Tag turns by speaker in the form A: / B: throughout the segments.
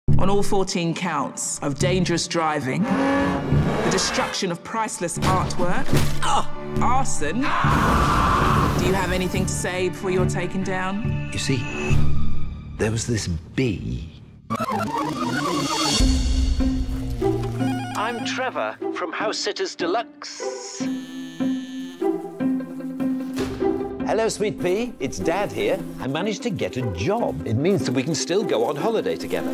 A: on all 14 counts of dangerous driving, the destruction of priceless artwork, arson. Do you have anything to say before you're taken down?
B: You see, there was this bee.
C: I'm Trevor from HouseSitters Deluxe.
B: Hello, sweet pea. It's Dad here. I managed to get a job. It means that we can still go on holiday together.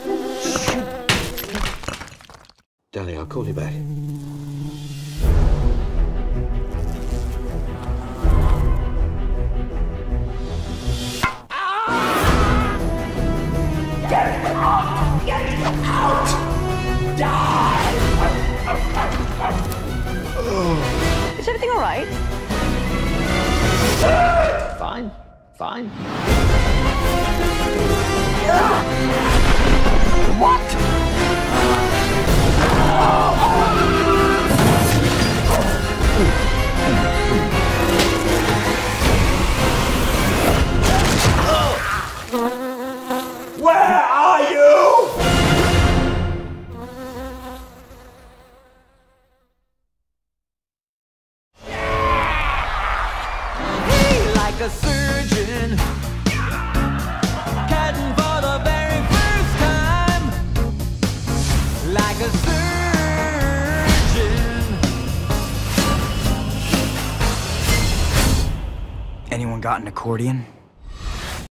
B: Darling, I'll call you back.
D: Get out! Get out! Die!
E: Is everything all right?
B: Fine, fine.
D: What? Where are you?
F: Like a surgeon, cutting for the very first time. Like a surgeon.
G: Anyone got an accordion?